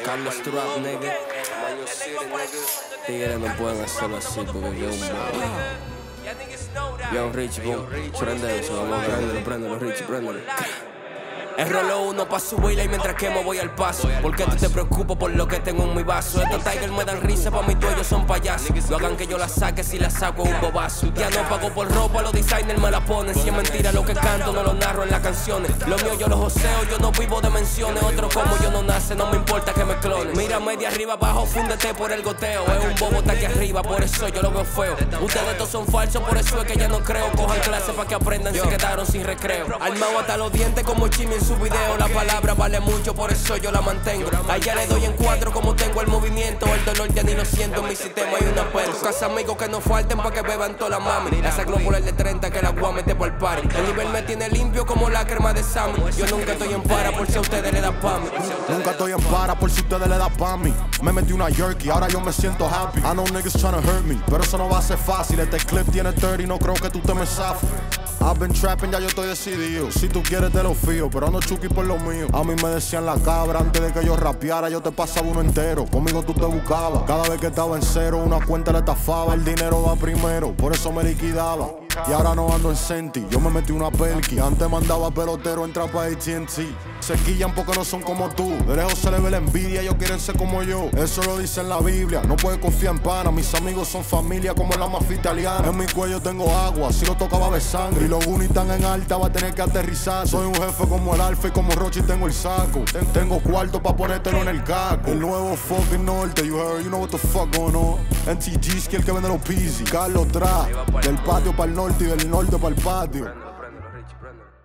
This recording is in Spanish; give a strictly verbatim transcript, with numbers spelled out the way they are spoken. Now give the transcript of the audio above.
Carlos Trap, nigga. Tigres no pueden hacerlo así porque es un bobo. Young Rich, boom. Prende eso, vamos, préndelo, préndelo, Rich, préndelo. Es rolo uno pa' subirla y mientras quemo voy al paso. Porque tú te preocupas por lo que tengo en mi vaso. Estos Tiger me dan risa, pa' mi ellos son payasos. No hagan que yo la saque, si la saco es un bobazo. Ya no pago por ropa, los designers me la ponen. Si es mentira lo que canto, no lo narro en las canciones. Lo mío yo lo joseo, yo no vivo de menciones. Otro como yo no nace, no me importa que me clones. Mírame de arriba abajo, fúndete por el goteo. Es un bobo está aquí arriba, por eso yo lo veo feo. Ustedes todos son falsos, por eso es que ya no creo. Cojan clases pa' que aprendan, se quedaron sin recreo. Armado hasta los dientes como Chimi en su video. La palabra vale mucho, por eso yo la mantengo. A ella le doy en cuatro como tengo el movimiento. El dolor ya ni lo siento, en mi sistema hay una puerta. Casa amigos que no falten pa' que beban toda la mami. La saclo por el de treinta que la voy a meter por el party. El nivel me tiene limpio como la crema de Sammy. Yo nunca estoy en para por si a ustedes le da pa' mí. Nunca estoy en para por si ustedes le da pa' mí. Me metí una jerky, ahora yo me siento happy. I know niggas tryna hurt me, pero eso no va a ser fácil. Este clip tiene thirty, no creo que tú te me zafes. I've been trapping, ya yo estoy decidido. Si tú quieres te lo fío, pero ando chuki por lo mío. A mí me decían la cabra, antes de que yo rapeara yo te pasaba uno entero. Conmigo tú te buscabas, cada vez que estaba en cero una cuenta le estafaba. El dinero va primero, por eso me liquidaba. Y ahora no ando en Senti, yo me metí una pelqui. Antes mandaba pelotero, entra pa' A T and T. Se quillan porque no son como tú. De lejos se le ve la envidia, ellos quieren ser como yo. Eso lo dice en la Biblia, no puedes confiar en pana. Mis amigos son familia como la mafia italiana. En mi cuello tengo agua, si lo tocaba de sangre. Y los unis están en alta, va a tener que aterrizar. Soy un jefe como el Alfa y como Rochi tengo el saco. Tengo cuarto pa' ponértelo en el caco. El nuevo fucking norte, you heard, you know what the fuck going on. N T G que el que vende los Peasy. Carlos Trap, del patio para el norte y del norte para el patio. Préndelo, préndelo, Rich, préndelo.